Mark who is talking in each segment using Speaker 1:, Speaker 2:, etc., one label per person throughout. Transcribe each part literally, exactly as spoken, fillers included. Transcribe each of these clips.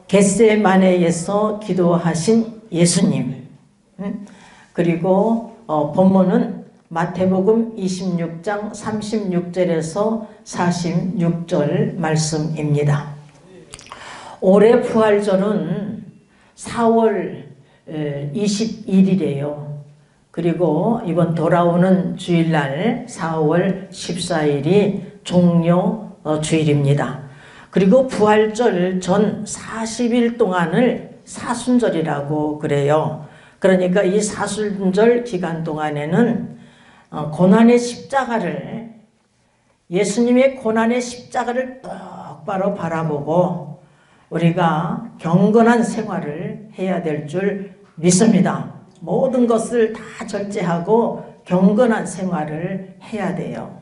Speaker 1: 겟세마네에서 기도하신 예수님. 그리고 어, 본문은 마태복음 이십육 장 삼십육 절에서 사십육 절 말씀입니다. 올해 부활절은 사월 이십일 일이에요. 그리고 이번 돌아오는 주일날 사월 십사일이 종료 주일입니다. 그리고 부활절 전 사십 일 동안을 사순절이라고 그래요. 그러니까 이 사순절 기간 동안에는 고난의 십자가를, 예수님의 고난의 십자가를 똑바로 바라보고 우리가 경건한 생활을 해야 될 줄 믿습니다. 모든 것을 다 절제하고 경건한 생활을 해야 돼요.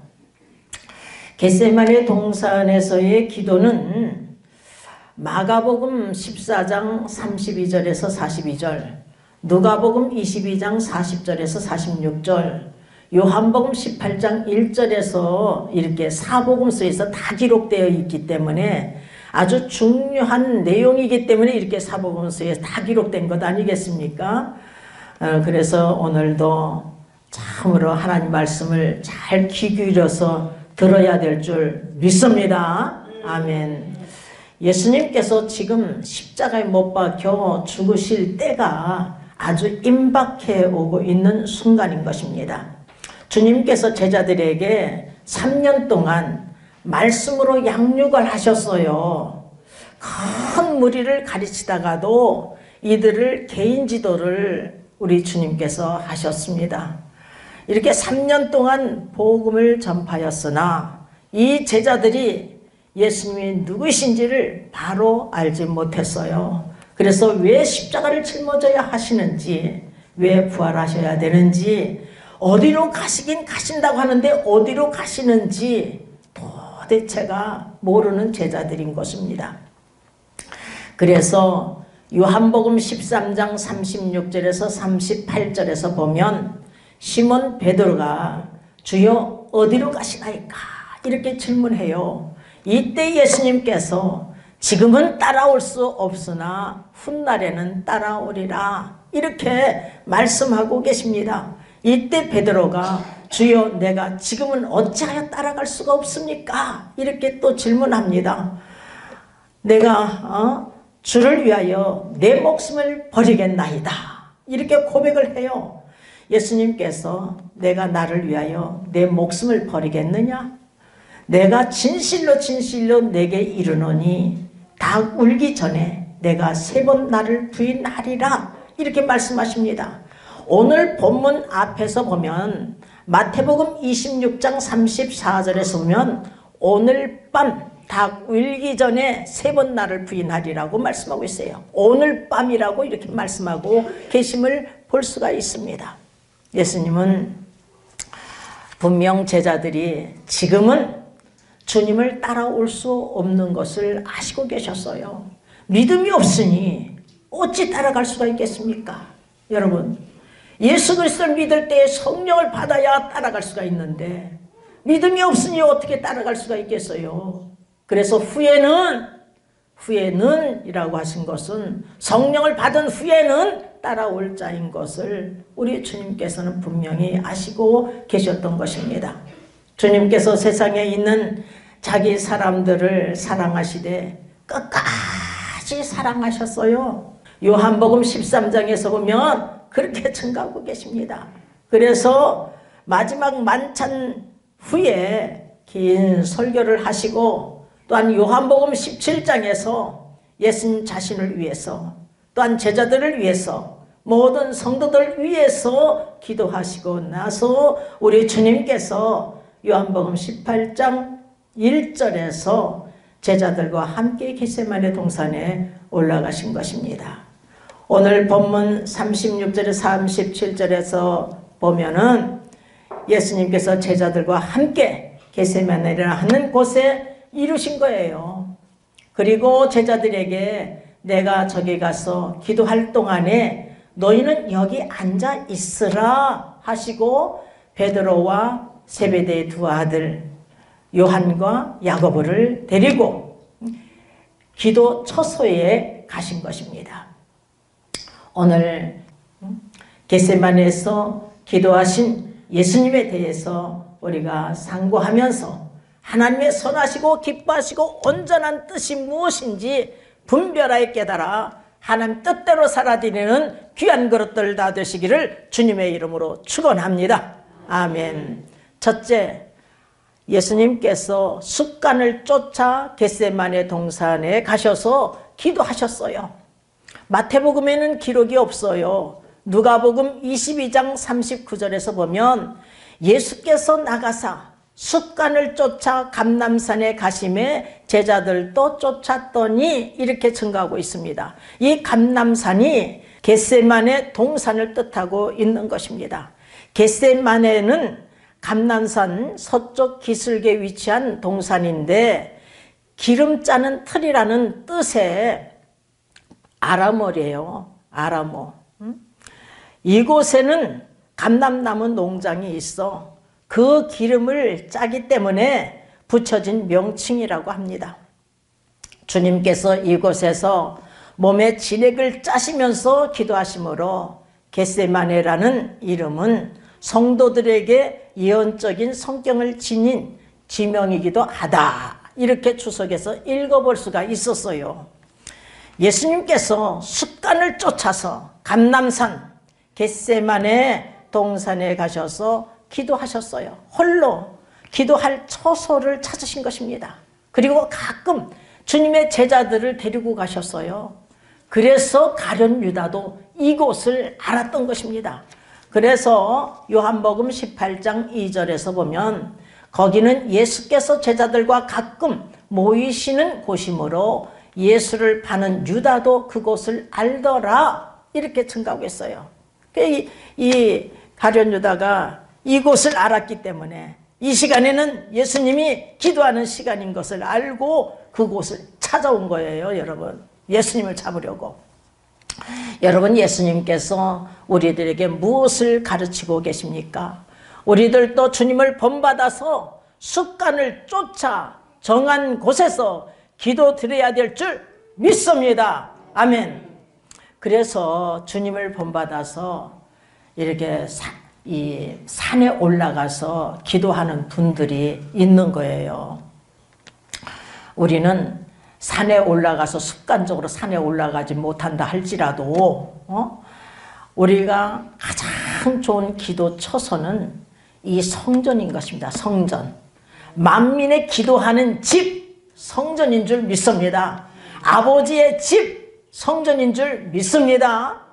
Speaker 1: 겟세마네 동산에서의 기도는 마가복음 십사 장 삼십이 절에서 사십이 절, 누가복음 이십이 장 사십 절에서 사십육 절, 요한복음 십팔 장 일 절에서 이렇게 사복음서에서 다 기록되어 있기 때문에 아주 중요한 내용이기 때문에 이렇게 사복음서에 다 기록된 것 아니겠습니까? 어, 그래서 오늘도 참으로 하나님 말씀을 잘 귀 기울여서 들어야 될 줄 믿습니다. 아멘. 예수님께서 지금 십자가에 못 박혀 죽으실 때가 아주 임박해 오고 있는 순간인 것입니다. 주님께서 제자들에게 삼 년 동안 말씀으로 양육을 하셨어요. 큰 무리를 가르치다가도 이들을 개인 지도를 우리 주님께서 하셨습니다. 이렇게 삼 년 동안 복음을 전파하였으나 이 제자들이 예수님이 누구신지를 바로 알지 못했어요. 그래서 왜 십자가를 짊어져야 하시는지, 왜 부활하셔야 되는지, 어디로 가시긴 가신다고 하는데 어디로 가시는지 도대체가 모르는 제자들인 것입니다. 그래서 요한복음 십삼 장 삼십육 절에서 삼십팔 절에서 보면 시몬 베드로가 주여 어디로 가시나이까 이렇게 질문해요. 이때 예수님께서 지금은 따라올 수 없으나 훗날에는 따라오리라 이렇게 말씀하고 계십니다. 이때 베드로가 주여 내가 지금은 어찌하여 따라갈 수가 없습니까? 이렇게 또 질문합니다. 내가 어? 주를 위하여 내 목숨을 버리겠나이다 이렇게 고백을 해요. 예수님께서 내가 나를 위하여 내 목숨을 버리겠느냐? 내가 진실로 진실로 내게 이르노니 닭 울기 전에 내가 세 번 나를 부인하리라 이렇게 말씀하십니다. 오늘 본문 앞에서 보면 마태복음 이십육 장 삼십사 절에서 보면 오늘 밤 닭 울기 전에 세 번 나를 부인하리라고 말씀하고 있어요. 오늘 밤이라고 이렇게 말씀하고 계심을 볼 수가 있습니다. 예수님은 분명 제자들이 지금은 주님을 따라올 수 없는 것을 아시고 계셨어요. 믿음이 없으니 어찌 따라갈 수가 있겠습니까? 여러분, 예수 그리스도를 믿을 때 성령을 받아야 따라갈 수가 있는데 믿음이 없으니 어떻게 따라갈 수가 있겠어요? 그래서 후에는 후에는 이라고 하신 것은 성령을 받은 후에는 따라올 자인 것을 우리 주님께서는 분명히 아시고 계셨던 것입니다. 주님께서 세상에 있는 자기 사람들을 사랑하시되 끝까지 사랑하셨어요. 요한복음 십삼 장에서 보면 그렇게 증가하고 계십니다. 그래서 마지막 만찬 후에 긴 설교를 하시고 또한 요한복음 십칠 장에서 예수님 자신을 위해서 또한 제자들을 위해서 모든 성도들을 위해서 기도하시고 나서 우리 주님께서 요한복음 십팔 장 일 절에서 제자들과 함께 겟세마네 동산에 올라가신 것입니다. 오늘 본문 삼십육 절에서 삼십칠 절에서 보면은 예수님께서 제자들과 함께 겟세마네라 하는 곳에 이루신 거예요. 그리고 제자들에게 내가 저기 가서 기도할 동안에 너희는 여기 앉아 있으라 하시고 베드로와 세베대의 두 아들 요한과 야고보를 데리고 기도 처소에 가신 것입니다. 오늘 겟세마네에서 기도하신 예수님에 대해서 우리가 상고하면서 하나님의 선하시고 기뻐하시고 온전한 뜻이 무엇인지 분별하여 깨달아 하나님 뜻대로 살아드리는 귀한 그릇들 다 되시기를 주님의 이름으로 축원합니다. 아멘. 첫째, 예수님께서 습관을 쫓아 겟세마네 동산에 가셔서 기도하셨어요. 마태복음에는 기록이 없어요. 누가복음 이십이 장 삼십구 절에서 보면 예수께서 나가사 습관을 쫓아 감람산에 가심에 제자들도 쫓았더니 이렇게 증가하고 있습니다. 이 감람산이 겟세마네 동산을 뜻하고 있는 것입니다. 겟세마네는 감람산 서쪽 기슭에 위치한 동산인데 기름 짜는 틀이라는 뜻의 아람어래요. 아람어. 이곳에는 감람나무 농장이 있어 그 기름을 짜기 때문에 붙여진 명칭이라고 합니다. 주님께서 이곳에서 몸에 진액을 짜시면서 기도하심으로 겟세마네라는 이름은 성도들에게 예언적인 성격을 지닌 지명이기도 하다. 이렇게 주석에서 읽어볼 수가 있었어요. 예수님께서 습관을 쫓아서 감람산 겟세마네 동산에 가셔서 기도하셨어요. 홀로 기도할 처소를 찾으신 것입니다. 그리고 가끔 주님의 제자들을 데리고 가셨어요. 그래서 가룟 유다도 이곳을 알았던 것입니다. 그래서 요한복음 십팔 장 이 절에서 보면 거기는 예수께서 제자들과 가끔 모이시는 곳이므로 예수를 파는 유다도 그곳을 알더라. 이렇게 증가하고 있어요. 이, 이 가룟 유다가 이곳을 알았기 때문에 이 시간에는 예수님이 기도하는 시간인 것을 알고 그곳을 찾아온 거예요. 여러분, 예수님을 잡으려고. 여러분, 예수님께서 우리들에게 무엇을 가르치고 계십니까? 우리들도 주님을 본받아서 습관을 쫓아 정한 곳에서 기도 드려야 될 줄 믿습니다. 아멘. 그래서 주님을 본받아서 이렇게 사, 이 산에 올라가서 기도하는 분들이 있는 거예요. 우리는 산에 올라가서 습관적으로 산에 올라가지 못한다 할지라도 어? 우리가 가장 좋은 기도 처소는 이 성전인 것입니다. 성전. 만민의 기도하는 집 성전인 줄 믿습니다. 아버지의 집 성전인 줄 믿습니다.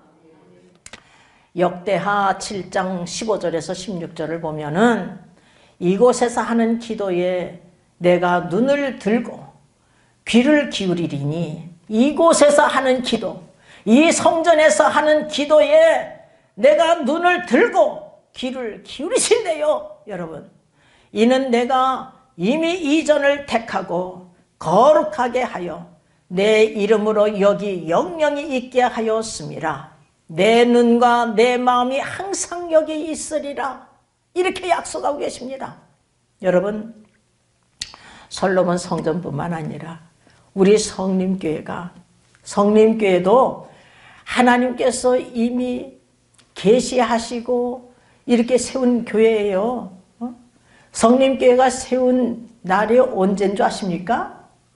Speaker 1: 역대하 칠 장 십오 절에서 십육 절을 보면은 이곳에서 하는 기도에 내가 눈을 들고 귀를 기울이리니 이곳에서 하는 기도, 이 성전에서 하는 기도에 내가 눈을 들고 귀를 기울이신대요. 여러분, 이는 내가 이미 이전을 택하고 거룩하게 하여 내 이름으로 여기 영영이 있게 하였습니다. 내 눈과 내 마음이 항상 여기 있으리라. 이렇게 약속하고 계십니다. 여러분, 솔로몬 성전뿐만 아니라 우리 성림교회가 성림교회도 하나님께서 이미 계시하시고 이렇게 세운 교회예요. 어? 성림교회가 세운 날이 언제인 줄 아십니까?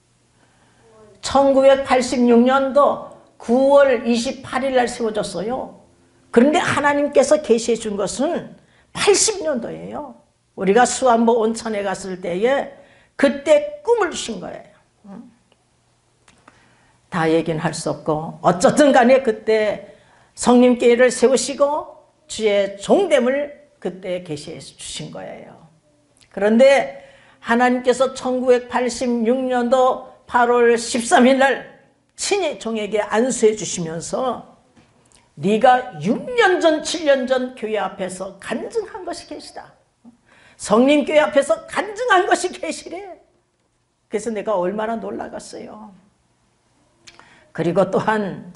Speaker 1: 천구백팔십육 년도 구월 이십팔일 날 세워졌어요. 그런데 하나님께서 계시해 준 것은 팔십 년도예요. 우리가 수안보 온천에 갔을 때에 그때 꿈을 주신 거예요. 다 얘기는 할 수 없고 어쨌든 간에 그때 성림교회를 세우시고 주의 종됨을 그때 계시해 주신 거예요. 그런데 하나님께서 천구백팔십육 년도 팔월 십삼일 날 친히 종에게 안수해 주시면서 네가 육 년 전, 칠 년 전 교회 앞에서 간증한 것이 계시다. 성림교회 앞에서 간증한 것이 계시래. 그래서 내가 얼마나 놀라갔어요. 그리고 또한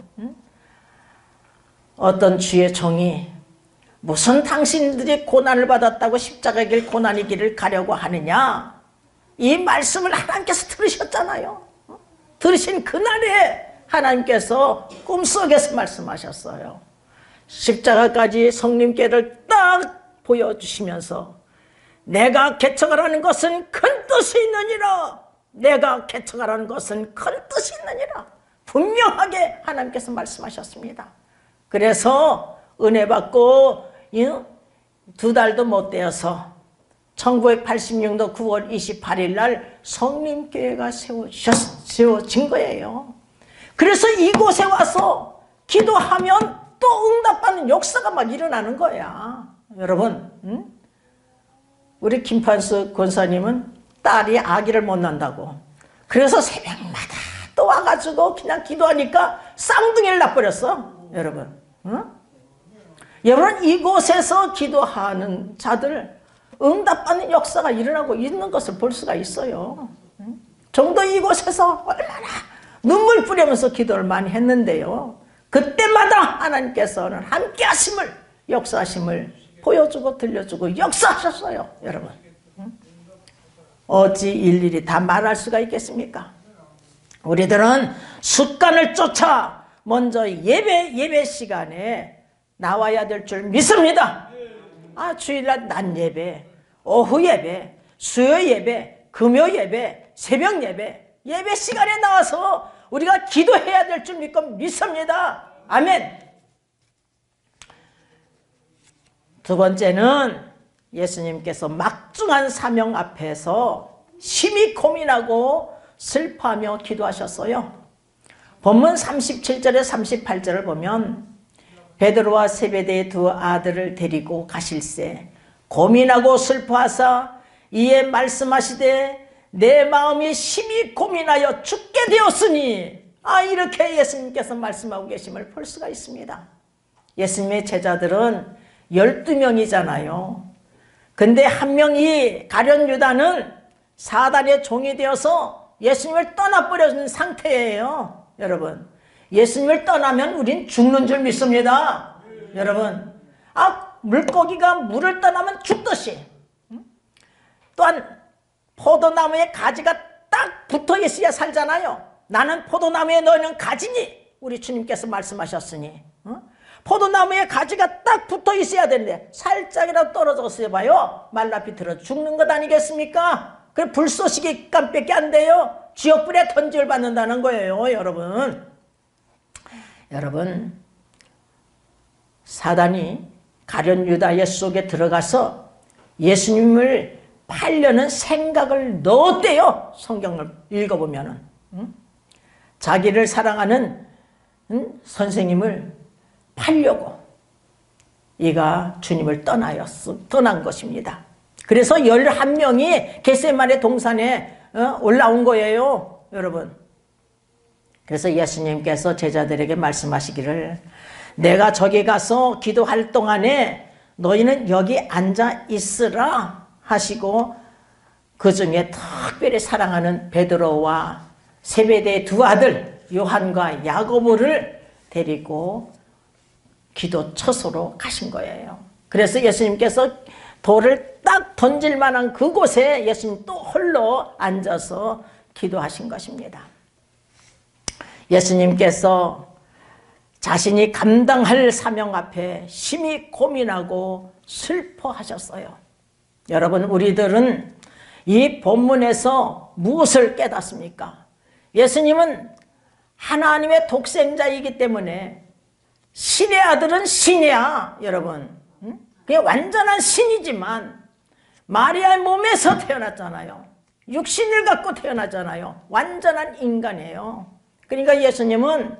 Speaker 1: 어떤 주의 종이 무슨 당신들이 고난을 받았다고 십자가의 길 고난의 길을 가려고 하느냐, 이 말씀을 하나님께서 들으셨잖아요. 들으신 그날에 하나님께서 꿈속에서 말씀하셨어요. 십자가까지 성님께를 딱 보여주시면서 내가 개척하라는 것은 큰 뜻이 있느니라. 내가 개척하라는 것은 큰 뜻이 있느니라. 분명하게 하나님께서 말씀하셨습니다. 그래서 은혜 받고 두 달도 못 되어서 천구백팔십육 년 구월 이십팔일 날 성림교회가 세워진 거예요. 그래서 이곳에 와서 기도하면 또 응답받는 역사가 막 일어나는 거야. 여러분, 응? 우리 김판수 권사님은 딸이 아기를 못 낳는다고 그래서 새벽마다 또 와가지고 그냥 기도하니까 쌍둥이를 낳아버렸어. 여러분, 응? 여러분, 이곳에서 기도하는 자들 응답받는 역사가 일어나고 있는 것을 볼 수가 있어요. 응? 정도 이곳에서 얼마나 눈물 뿌리면서 기도를 많이 했는데요, 그때마다 하나님께서는 함께 하심을, 역사하심을 보여주고 들려주고 역사하셨어요. 여러분, 응? 어찌 일일이 다 말할 수가 있겠습니까? 우리들은 습관을 쫓아 먼저 예배 예배 시간에 나와야 될 줄 믿습니다. 아, 주일날 낮 예배, 오후 예배, 수요 예배, 금요 예배, 새벽 예배, 예배 시간에 나와서 우리가 기도해야 될 줄 믿고 믿습니다. 아멘. 두 번째는 예수님께서 막중한 사명 앞에서 심히 고민하고 슬퍼하며 기도하셨어요. 본문 삼십칠 절에 삼십팔 절을 보면 베드로와 세베대의 두 아들을 데리고 가실새 고민하고 슬퍼하사 이에 말씀하시되 내 마음이 심히 고민하여 죽게 되었으니, 아, 이렇게 예수님께서 말씀하고 계심을 볼 수가 있습니다. 예수님의 제자들은 열두 명이잖아요. 근데 한 명이 가룟 유다는 사단의 종이 되어서 예수님을 떠나버린 상태예요. 여러분, 예수님을 떠나면 우린 죽는 줄 믿습니다. 여러분, 아, 물고기가 물을 떠나면 죽듯이, 또한 포도나무에 가지가 딱 붙어 있어야 살잖아요. 나는 포도나무에 너희는 가지니, 우리 주님께서 말씀하셨으니, 어? 포도나무에 가지가 딱 붙어 있어야 되는데 살짝이라도 떨어졌어요 봐요, 말라 비틀어 죽는 것 아니겠습니까? 그 불쏘시개 깜밖에 안 돼요. 지옥불에 던질 받는다는 거예요. 여러분, 여러분, 사단이 가룟 유다의 속에 들어가서 예수님을 팔려는 생각을 넣었대요. 성경을 읽어보면은, 응? 자기를 사랑하는, 응? 선생님을 팔려고 이가 주님을 떠나였어, 떠난 것입니다. 그래서 열한 명이 겟세마네 동산에 어, 올라온 거예요. 여러분, 그래서 예수님께서 제자들에게 말씀하시기를 내가 저기 가서 기도할 동안에 너희는 여기 앉아 있으라 하시고, 그 중에 특별히 사랑하는 베드로와 세베대의 두 아들 요한과 야고보를 데리고 기도 처소로 가신 거예요. 그래서 예수님께서 돌을 딱 던질 만한 그곳에 예수님 또 홀로 앉아서 기도하신 것입니다. 예수님께서 자신이 감당할 사명 앞에 심히 고민하고 슬퍼하셨어요. 여러분, 우리들은 이 본문에서 무엇을 깨닫습니까? 예수님은 하나님의 독생자이기 때문에 신의 아들은 신이야. 여러분, 그냥 완전한 신이지만 마리아의 몸에서 태어났잖아요. 육신을 갖고 태어났잖아요. 완전한 인간이에요. 그러니까 예수님은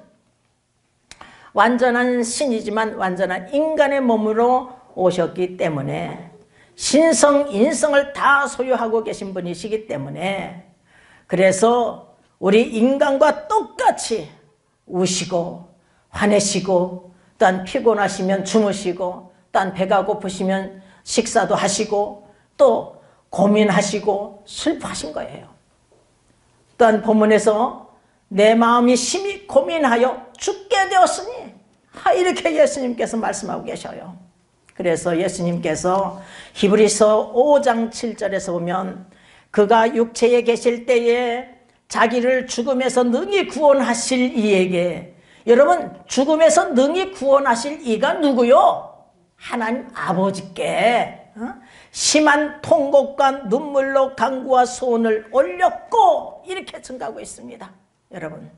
Speaker 1: 완전한 신이지만 완전한 인간의 몸으로 오셨기 때문에 신성, 인성을 다 소유하고 계신 분이시기 때문에, 그래서 우리 인간과 똑같이 우시고 화내시고, 또한 피곤하시면 주무시고, 또한 배가 고프시면 식사도 하시고, 또 고민하시고 슬퍼하신 거예요. 또한 본문에서 내 마음이 심히 고민하여 죽게 되었으니, 하, 이렇게 예수님께서 말씀하고 계셔요. 그래서 예수님께서 히브리서 오 장 칠 절에서 보면 그가 육체에 계실 때에 자기를 죽음에서 능히 구원하실 이에게, 여러분 죽음에서 능히 구원하실 이가 누구요? 하나님 아버지께 어? 심한 통곡과 눈물로 간구와 소원을 올렸고, 이렇게 증가하고 있습니다. 여러분,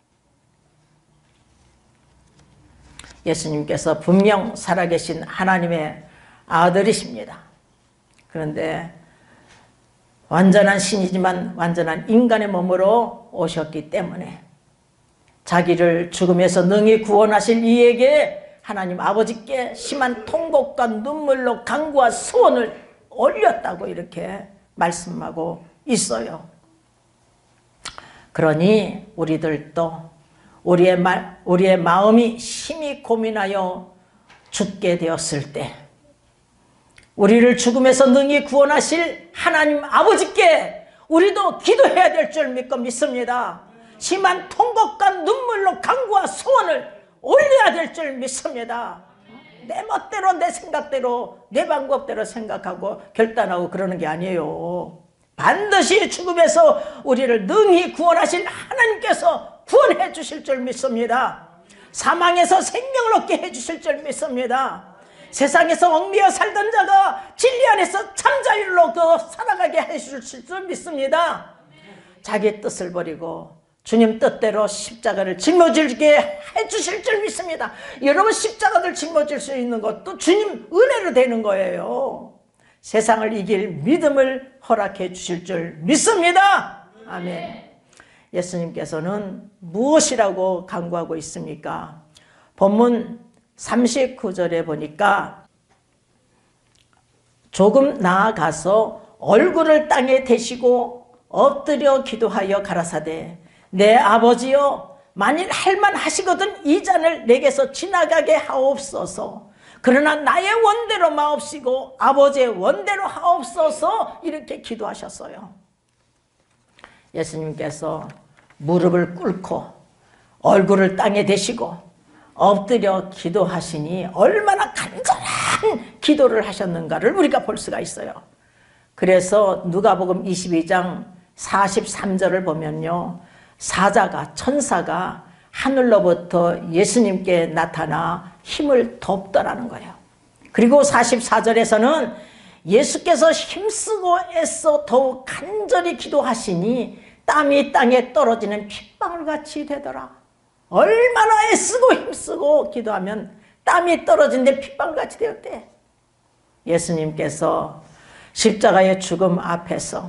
Speaker 1: 예수님께서 분명 살아계신 하나님의 아들이십니다. 그런데 완전한 신이지만 완전한 인간의 몸으로 오셨기 때문에 자기를 죽음에서 능히 구원하실 이에게 하나님 아버지께 심한 통곡과 눈물로 간구와 소원을 올렸다고 이렇게 말씀하고 있어요. 그러니 우리들도 우리의, 말, 우리의 마음이 심히 고민하여 죽게 되었을 때 우리를 죽음에서 능히 구원하실 하나님 아버지께 우리도 기도해야 될 줄 믿고 믿습니다. 심한 통곡과 눈물로 간구와 소원을 올려야 될 줄 믿습니다. 내 멋대로 내 생각대로 내 방법대로 생각하고 결단하고 그러는 게 아니에요. 반드시 죽음에서 우리를 능히 구원하실 하나님께서 구원해 주실 줄 믿습니다. 사망에서 생명을 얻게 해 주실 줄 믿습니다. 세상에서 얽매여 살던 자가 진리 안에서 참자율로 그 살아가게 해 주실 줄 믿습니다. 자기 뜻을 버리고 주님 뜻대로 십자가를 짊어지게 해 주실 줄 믿습니다. 여러분, 십자가를 짊어질 수 있는 것도 주님 은혜로 되는 거예요. 세상을 이길 믿음을 허락해 주실 줄 믿습니다. 아멘. 예수님께서는 무엇이라고 간구하고 있습니까? 본문 삼십구 절에 보니까 조금 나아가서 얼굴을 땅에 대시고 엎드려 기도하여 가라사대, 내 아버지여, 만일 할만하시거든 이 잔을 내게서 지나가게 하옵소서. 그러나 나의 원대로 마옵시고 아버지의 원대로 하옵소서. 이렇게 기도하셨어요. 예수님께서 무릎을 꿇고 얼굴을 땅에 대시고 엎드려 기도하시니 얼마나 간절한 기도를 하셨는가를 우리가 볼 수가 있어요. 그래서 누가복음 이십이 장 사십삼 절을 보면요, 사자가, 천사가 하늘로부터 예수님께 나타나 힘을 돕더라는 거예요. 그리고 사십사 절에서는 예수께서 힘쓰고 애써 더욱 간절히 기도하시니 땀이 땅에 떨어지는 핏방울같이 되더라. 얼마나 애쓰고 힘쓰고 기도하면 땀이 떨어지는데 핏방울같이 되었대. 예수님께서 십자가의 죽음 앞에서,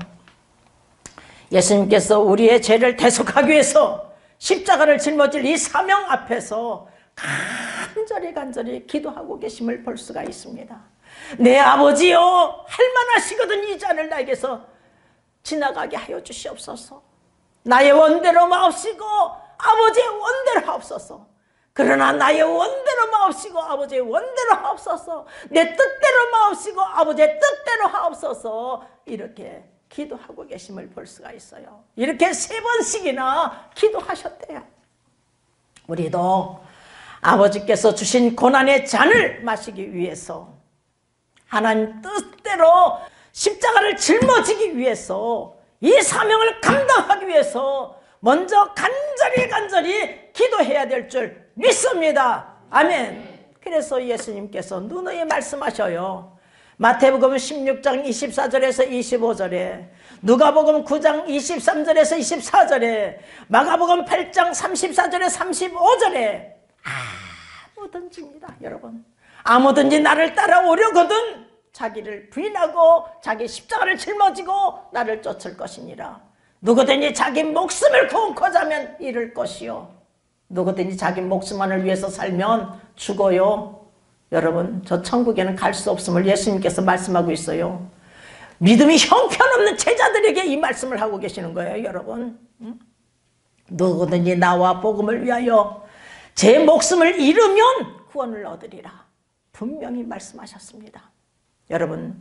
Speaker 1: 예수님께서 우리의 죄를 대속하기 위해서 십자가를 짊어질 이 사명 앞에서 간절히 간절히 기도하고 계심을 볼 수가 있습니다. 내 아버지여, 할만하시거든 이 잔을 나에게서 지나가게 하여 주시옵소서. 나의 원대로 마옵시고 아버지의 원대로 하옵소서. 그러나 나의 원대로 마옵시고 아버지의 원대로 하옵소서. 내 뜻대로 마옵시고 아버지의 뜻대로 하옵소서. 이렇게 기도하고 계심을 볼 수가 있어요. 이렇게 세 번씩이나 기도하셨대요. 우리도 아버지께서 주신 고난의 잔을 마시기 위해서, 하나님 뜻대로 십자가를 짊어지기 위해서, 이 사명을 감당하기 위해서 먼저 간절히 간절히 기도해야 될 줄 믿습니다. 아멘. 그래서 예수님께서 누누이 말씀하셔요. 마태복음 십육 장 이십사 절에서 이십오 절에, 누가복음 구 장 이십삼 절에서 이십사 절에, 마가복음 팔 장 삼십사 절에 삼십오 절에 아무든지입니다. 여러분, 아무든지 나를 따라오려거든 자기를 부인하고 자기 십자가를 짊어지고 나를 쫓을 것이니라. 누구든지 자기 목숨을 구원코자 하면 잃을 것이요, 누구든지 자기 목숨만을 위해서 살면 죽어요. 여러분, 저 천국에는 갈 수 없음을 예수님께서 말씀하고 있어요. 믿음이 형편없는 제자들에게 이 말씀을 하고 계시는 거예요. 여러분, 응? 누구든지 나와 복음을 위하여 제 목숨을 잃으면 구원을 얻으리라 분명히 말씀하셨습니다. 여러분,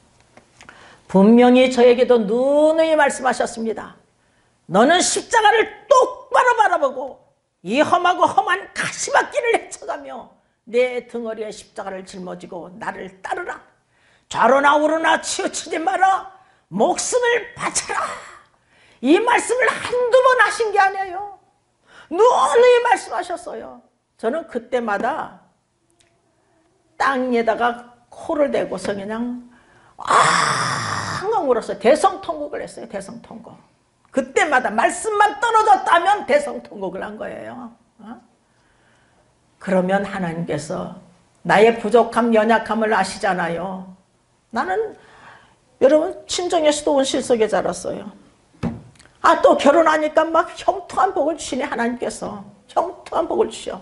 Speaker 1: 분명히 저에게도 누누이 말씀하셨습니다. 너는 십자가를 똑바로 바라보고 이 험하고 험한 가시밭길을 헤쳐가며 내 등허리에 십자가를 짊어지고 나를 따르라. 좌로나 우로나 치우치지 마라. 목숨을 바쳐라. 이 말씀을 한두 번 하신 게 아니에요. 누누이 말씀하셨어요. 저는 그때마다 땅에다가 코를 대고서 그냥 앙앙 울었어요. 대성통곡을 했어요. 대성통곡. 그때마다 말씀만 떨어졌다면 대성통곡을 한 거예요. 어? 그러면 하나님께서 나의 부족함, 연약함을 아시잖아요. 나는 여러분 친정에서도 온실속에 자랐어요. 아, 또 결혼하니까 막 형통한 복을 주시네. 하나님께서 형통한 복을 주셔.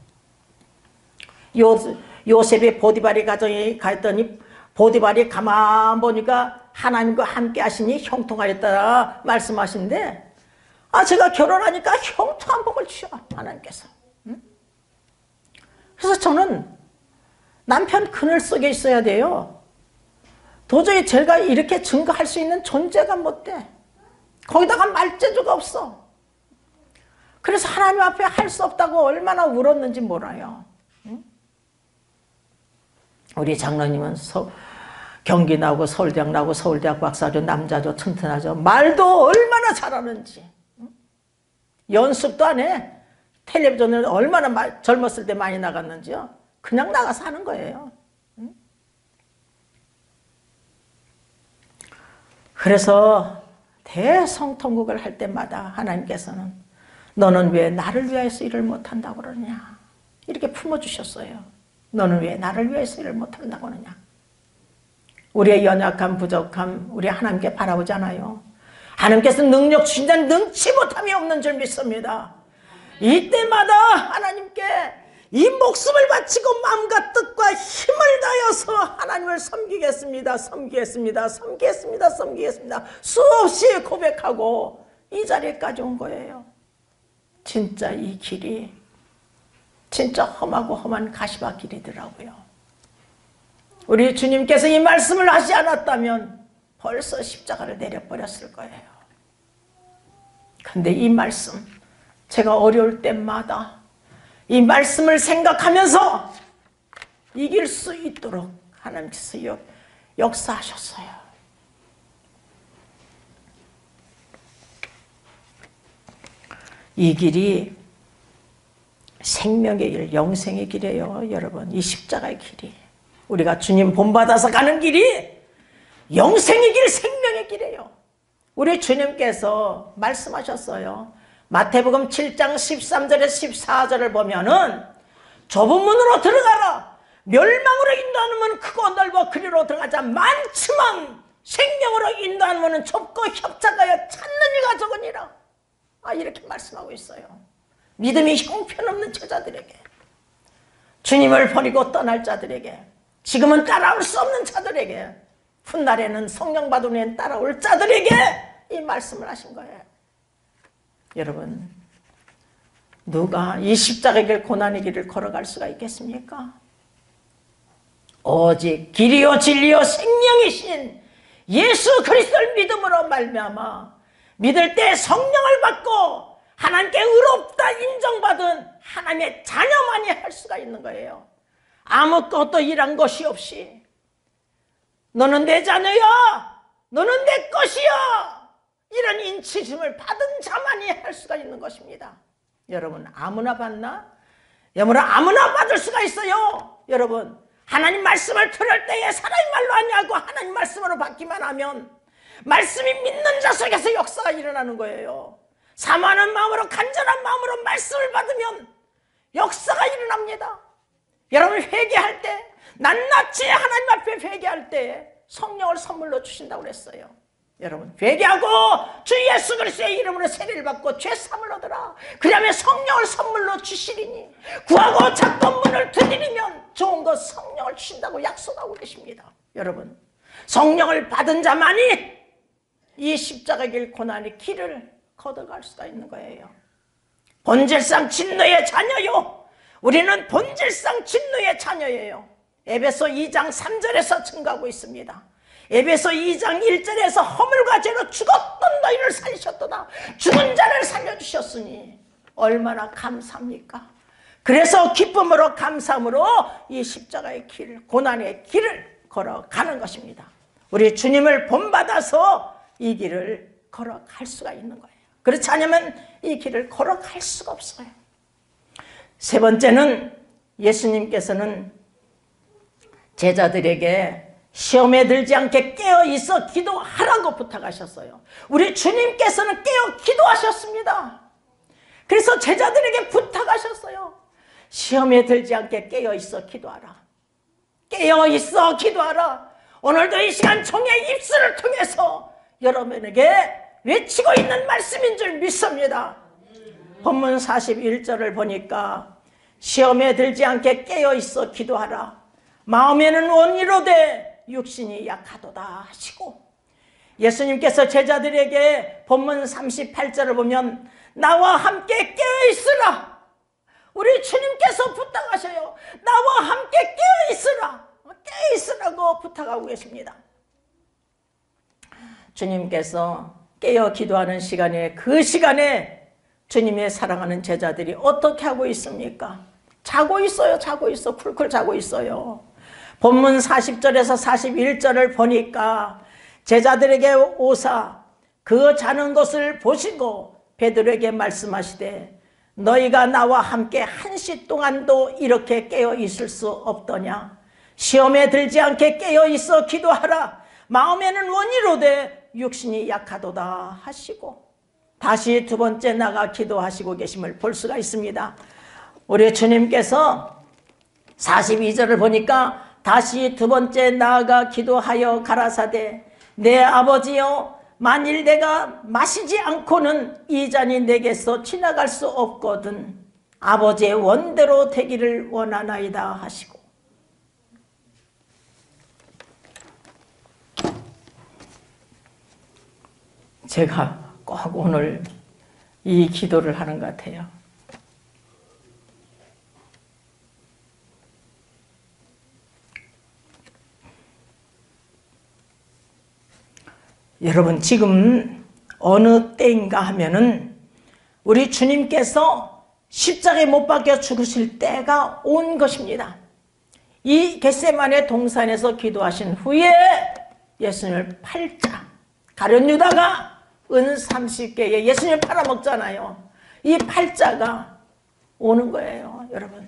Speaker 1: 요, 요셉이 보디발이 가정에 갔더니 보디발이 가만 보니까 하나님과 함께 하시니 형통하였다 말씀하신데, 아, 제가 결혼하니까 형통한 복을 주셔. 하나님께서. 응? 그래서 저는 남편 그늘 속에 있어야 돼요. 도저히 제가 이렇게 증거할 수 있는 존재가 못 돼. 거기다가 말재주가 없어. 그래서 하나님 앞에 할 수 없다고 얼마나 울었는지 몰라요. 응? 우리 장로님은 서, 경기 나오고 서울대학 나오고 서울대학 박사죠. 남자죠. 튼튼하죠. 말도 얼마나 잘하는지. 응? 연습도 안 해. 텔레비전을 얼마나 마, 젊었을 때 많이 나갔는지요. 그냥 나가서 하는 거예요. 응? 그래서 대성통곡을 할 때마다 하나님께서는 너는 왜 나를 위해서 일을 못한다고 그러냐 이렇게 품어주셨어요. 너는 왜 나를 위해서 일을 못한다고 그러냐. 우리의 연약함, 부족함 우리 하나님께 바라보잖아요. 하나님께서 능력 주신다는 능치 못함이 없는 줄 믿습니다. 이때마다 하나님께 이 목숨을 바치고 마음과 뜻과 힘을 다해서 하나님을 섬기겠습니다. 섬기겠습니다. 섬기겠습니다. 섬기겠습니다. 수없이 고백하고 이 자리까지 온 거예요. 진짜 이 길이 진짜 험하고 험한 가시밭 길이더라고요. 우리 주님께서 이 말씀을 하지 않았다면 벌써 십자가를 내려버렸을 거예요. 근데 이 말씀 제가 어려울 때마다 이 말씀을 생각하면서 이길 수 있도록 하나님께서 역사하셨어요. 이 길이 생명의 길, 영생의 길이에요. 여러분, 이 십자가의 길이 우리가 주님 본받아서 가는 길이 영생의 길, 생명의 길이에요. 우리 주님께서 말씀하셨어요. 마태복음 칠 장 십삼 절에서 십사 절을 보면은 좁은 문으로 들어가라. 멸망으로 인도하는 문은 크고 넓어 그리로 들어가자. 많지만 생명으로 인도하는 문은 좁고 협착하여 찾는 이가 적으니라. 아, 이렇게 말씀하고 있어요. 믿음이 형편없는 제자들에게, 주님을 버리고 떠날 자들에게, 지금은 따라올 수 없는 자들에게, 훗날에는 성령 받은 후엔 따라올 자들에게 이 말씀을 하신 거예요. 여러분, 누가 이 십자가의 길, 고난의 길을 걸어갈 수가 있겠습니까? 오직 길이요 진리요 생명이신 예수 그리스도를 믿음으로 말미암아 믿을 때 성령을 받고 하나님께 의롭다 인정받은 하나님의 자녀만이 할 수가 있는 거예요. 아무것도 일한 것이 없이 너는 내 자녀야, 너는 내 것이야, 이런 인치심을 받은 자만이 할 수가 있는 것입니다. 여러분, 아무나 받나? 여러분, 아무나 받을 수가 있어요. 여러분, 하나님 말씀을 들을 때에 사람의 말로 아니하고 하나님 말씀으로 받기만 하면 말씀이 믿는 자 속에서 역사가 일어나는 거예요. 사모하는 마음으로, 간절한 마음으로 말씀을 받으면 역사가 일어납니다. 여러분, 회개할 때, 낱낱이 하나님 앞에 회개할 때 성령을 선물로 주신다고 그랬어요. 여러분, 회개하고 주 예수 그리스도의 이름으로 세례를 받고 죄 사함을 얻으라. 그러면 성령을 선물로 주시리니 구하고 찾고 문을 두드리면 좋은 것 성령을 주신다고 약속하고 계십니다. 여러분, 성령을 받은 자만이 이 십자가의 길, 고난의 길을 걷어갈 수가 있는 거예요. 본질상 진노의 자녀요. 우리는 본질상 진노의 자녀예요. 에베소 이 장 삼 절에서 증거하고 있습니다. 에베소 이 장 일 절에서 허물과 죄로 죽었던 너희를 살리셨도다. 죽은 자를 살려주셨으니 얼마나 감사합니까? 그래서 기쁨으로 감사함으로 이 십자가의 길, 고난의 길을 걸어가는 것입니다. 우리 주님을 본받아서 이 길을 걸어갈 수가 있는 거예요. 그렇지 않으면 이 길을 걸어갈 수가 없어요. 세 번째는 예수님께서는 제자들에게 시험에 들지 않게 깨어있어 기도하라고 부탁하셨어요. 우리 주님께서는 깨어 기도하셨습니다. 그래서 제자들에게 부탁하셨어요. 시험에 들지 않게 깨어있어 기도하라. 깨어있어 기도하라. 오늘도 이 시간 종의 입술을 통해서 여러분에게 외치고 있는 말씀인 줄 믿습니다. 본문 사십일 절을 보니까 시험에 들지 않게 깨어있어 기도하라. 마음에는 원이로되 육신이 약하도다 하시고, 예수님께서 제자들에게 본문 삼십팔 절을 보면 나와 함께 깨어있으라. 우리 주님께서 부탁하셔요. 나와 함께 깨어있으라. 깨어있으라고 부탁하고 계십니다. 주님께서 깨어 기도하는 시간에, 그 시간에 주님의 사랑하는 제자들이 어떻게 하고 있습니까? 자고 있어요. 자고 있어. 쿨쿨 자고 있어요. 본문 사십 절에서 사십일 절을 보니까 제자들에게 오사 그 자는 것을 보시고 베드로에게 말씀하시되 너희가 나와 함께 한시 동안도 이렇게 깨어 있을 수 없더냐. 시험에 들지 않게 깨어 있어 기도하라. 마음에는 원이로되 육신이 약하도다 하시고, 다시 두 번째 나가 기도하시고 계심을 볼 수가 있습니다. 우리 주님께서 사십이 절을 보니까 다시 두 번째 나아가 기도하여 가라사대 내 아버지여, 만일 내가 마시지 않고는 이 잔이 내게서 지나갈 수 없거든 아버지의 원대로 되기를 원하나이다 하시고, 제가 꼭 오늘 이 기도를 하는 것 같아요. 여러분, 지금 어느 때인가 하면은 우리 주님께서 십자가에 못 박혀 죽으실 때가 온 것입니다. 이 겟세마네 동산에서 기도하신 후에 예수님을 팔자, 가룟 유다가 은 삼십 개에 예수님을 팔아먹잖아요. 이 팔자가 오는 거예요, 여러분.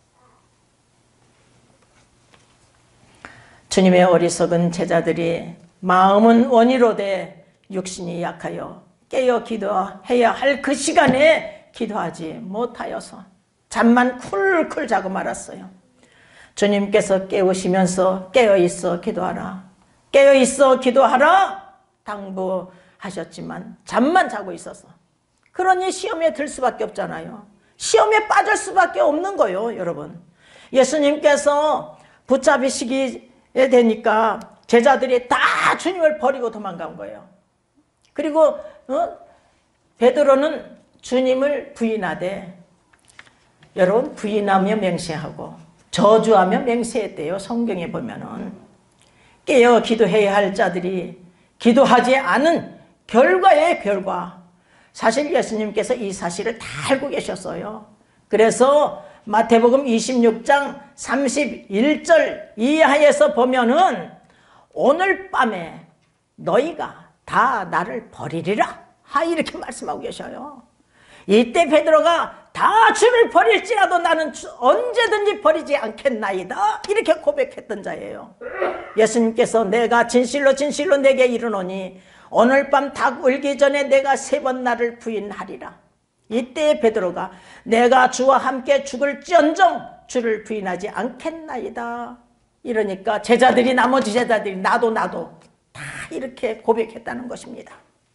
Speaker 1: 주님의 어리석은 제자들이 마음은 원이로되 육신이 약하여 깨어 기도해야 할 그 시간에 기도하지 못하여서 잠만 쿨쿨 자고 말았어요. 주님께서 깨우시면서 깨어있어 기도하라, 깨어있어 기도하라 당부하셨지만 잠만 자고 있어서, 그러니 시험에 들 수밖에 없잖아요. 시험에 빠질 수밖에 없는 거예요, 여러분. 예수님께서 붙잡히시게 되니까 제자들이 다 주님을 버리고 도망간 거예요. 그리고 어? 베드로는 주님을 부인하되, 여러분, 부인하며 맹세하고 저주하며 맹세했대요. 성경에 보면은 깨어 기도해야 할 자들이 기도하지 않은 결과의 결과. 사실 예수님께서 이 사실을 다 알고 계셨어요. 그래서 마태복음 이십육 장 삼십일 절 이하에서 보면은 오늘 밤에 너희가 다 나를 버리리라 하 이렇게 말씀하고 계셔요. 이때 베드로가 다 주를 버릴지라도 나는 언제든지 버리지 않겠나이다 이렇게 고백했던 자예요. 예수님께서 내가 진실로 진실로 내게 이르노니 오늘 밤 닭 울기 전에 내가 세 번 나를 부인하리라. 이때 베드로가 내가 주와 함께 죽을지언정 주를 부인하지 않겠나이다. 이러니까 제자들이, 나머지 제자들이 나도 나도 다 이렇게 고백했다는 것입니다.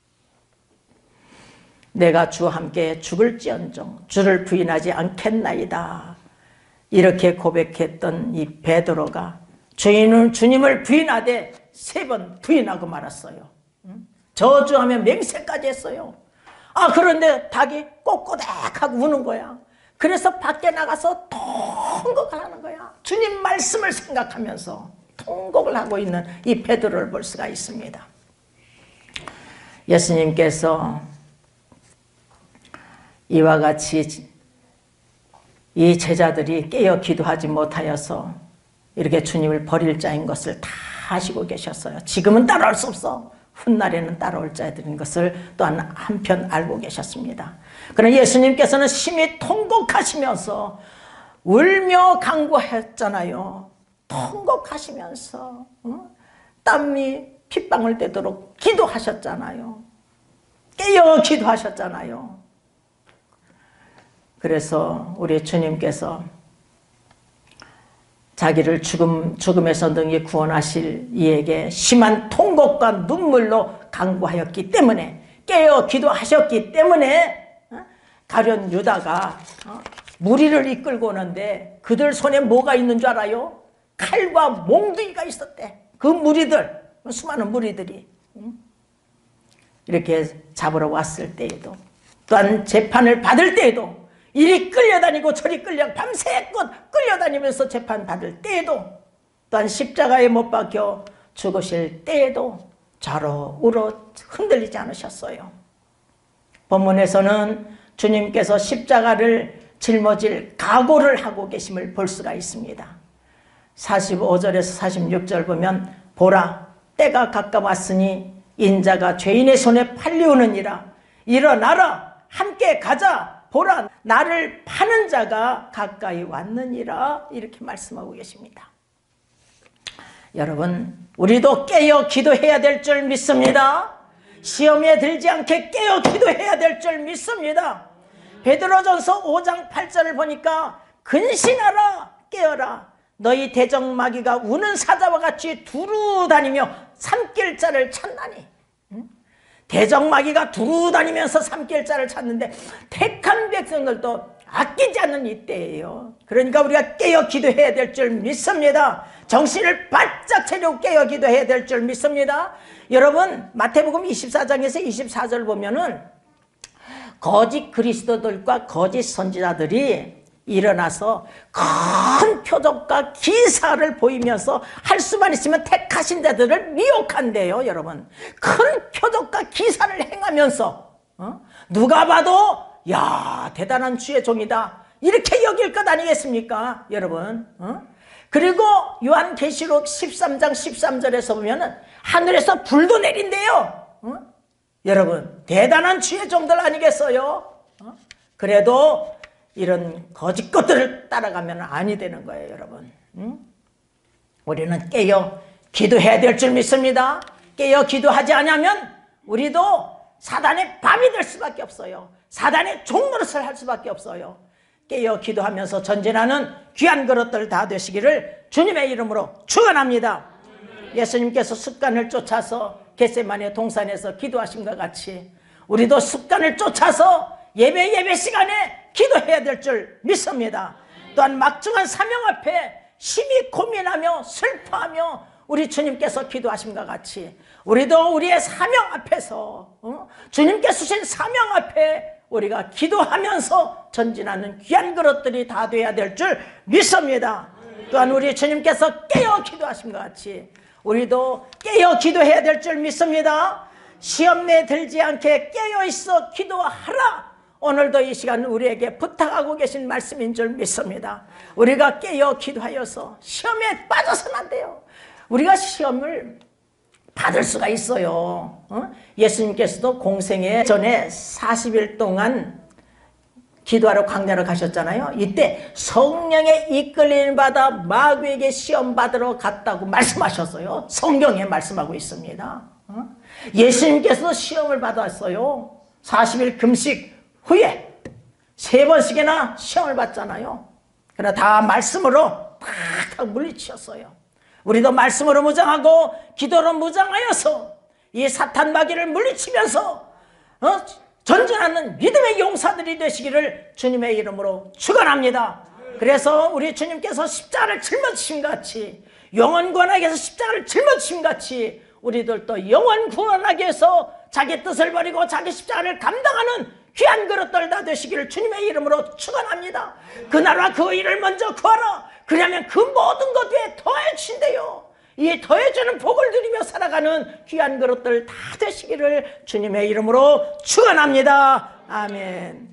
Speaker 1: 내가 주와 함께 죽을지언정 주를 부인하지 않겠나이다. 이렇게 고백했던 이 베드로가 주인은 주님을 부인하되 세 번 부인하고 말았어요. 저주하며 맹세까지 했어요. 아, 그런데 닭이 꼬꼬닥하고 우는 거야. 그래서 밖에 나가서 통곡을 하는 거야. 주님 말씀을 생각하면서 통곡을 하고 있는 이 베드로를 볼 수가 있습니다. 예수님께서 이와 같이 이 제자들이 깨어 기도하지 못하여서 이렇게 주님을 버릴 자인 것을 다 아시고 계셨어요. 지금은 따라할 수 없어. 훗날에는 따라올 자들인 것을 또한 한편 알고 계셨습니다. 그러나 예수님께서는 심히 통곡하시면서 울며 간구했잖아요. 통곡하시면서 어? 땀이 핏방울 되도록 기도하셨잖아요. 깨어 기도하셨잖아요. 그래서 우리 주님께서 자기를 죽음, 죽음에서 능히 구원하실 이에게 심한 통곡과 눈물로 간구하였기 때문에, 깨어 기도하셨기 때문에 가룟 유다가 무리를 이끌고 오는데 그들 손에 뭐가 있는 줄 알아요? 칼과 몽둥이가 있었대. 그 무리들, 수많은 무리들이 이렇게 잡으러 왔을 때에도, 또한 재판을 받을 때에도, 이리 끌려다니고 저리 끌려 밤새껏 끌려다니면서 재판받을 때에도, 또한 십자가에 못 박혀 죽으실 때에도 좌로 우로 흔들리지 않으셨어요. 본문에서는 주님께서 십자가를 짊어질 각오를 하고 계심을 볼 수가 있습니다. 사십오 절에서 사십육 절 보면, 보라 때가 가까웠으니 인자가 죄인의 손에 팔리우느니라. 일어나라 함께 가자. 보라 나를 파는 자가 가까이 왔느니라. 이렇게 말씀하고 계십니다. 여러분, 우리도 깨어 기도해야 될 줄 믿습니다. 시험에 들지 않게 깨어 기도해야 될 줄 믿습니다. 베드로전서 오 장 팔 절을 보니까, 근신하라 깨어라 너희 대적마귀가 우는 사자와 같이 두루 다니며 삼킬 자를 찾나니. 대적마귀가 두루 다니면서 삼킬 자를 찾는데 택한 백성들도 아끼지 않는 이때예요. 그러니까 우리가 깨어 기도해야 될 줄 믿습니다. 정신을 바짝 차리고 깨어 기도해야 될 줄 믿습니다. 여러분, 마태복음 이십사 장에서 이십사 절 보면은 거짓 그리스도들과 거짓 선지자들이 일어나서 큰 표적과 기사를 보이면서 할 수만 있으면 택하신 자들을 미혹한대요. 여러분, 큰 표적과 기사를 행하면서 어? 누가 봐도 야 대단한 주의 종이다 이렇게 여길 것 아니겠습니까 여러분? 어? 그리고 요한계시록 십삼 장 십삼 절에서 보면은 하늘에서 불도 내린대요. 어? 여러분, 대단한 주의 종들 아니겠어요? 어? 그래도 이런 거짓 것들을 따라가면 아니 되는 거예요. 여러분, 응? 우리는 깨어 기도해야 될 줄 믿습니다. 깨어 기도하지 않으면 우리도 사단의 밤이 될 수밖에 없어요. 사단의 종노릇을 할 수밖에 없어요. 깨어 기도하면서 전진하는 귀한 그릇들 다 되시기를 주님의 이름으로 축원합니다. 예수님께서 습관을 쫓아서 겟세마네 동산에서 기도하신 것 같이 우리도 습관을 쫓아서 예배 예배 시간에 기도해야 될 줄 믿습니다. 또한 막중한 사명 앞에 심히 고민하며 슬퍼하며 우리 주님께서 기도하신 것 같이 우리도 우리의 사명 앞에서 어? 주님께서 주신 사명 앞에 우리가 기도하면서 전진하는 귀한 그릇들이 다 돼야 될 줄 믿습니다. 또한 우리 주님께서 깨어 기도하신 것 같이 우리도 깨어 기도해야 될 줄 믿습니다. 시험에 들지 않게 깨어있어 기도하라. 오늘도 이 시간 우리에게 부탁하고 계신 말씀인 줄 믿습니다. 우리가 깨어 기도하여서 시험에 빠져서는 안 돼요. 우리가 시험을 받을 수가 있어요. 어? 예수님께서도 공생애 전에 사십 일 동안 기도하러 광야로 가셨잖아요. 이때 성령의 이끌림 받아 마귀에게 시험 받으러 갔다고 말씀하셨어요. 성경에 말씀하고 있습니다. 어? 예수님께서도 시험을 받았어요. 사십 일 금식 후에 세 번씩이나 시험을 받잖아요. 그러나 다 말씀으로 팍 물리치셨어요. 우리도 말씀으로 무장하고 기도로 무장하여서 이 사탄 마귀를 물리치면서 어? 전진하는 믿음의 용사들이 되시기를 주님의 이름으로 축원합니다. 그래서 우리 주님께서 십자가를 짊어지신 같이 영원 구원하기 위해서 십자가를 짊어지신 같이 우리들도 영원 구원하기 위해서 자기 뜻을 버리고 자기 십자가를 감당하는 귀한 그릇들 다 되시기를 주님의 이름으로 축원합니다. 그 나라와 그 일을 먼저 구하라. 그러면 그 모든 것 위에 더해주신대요. 이 더해주는 복을 누리며 살아가는 귀한 그릇들 다 되시기를 주님의 이름으로 축원합니다. 아멘.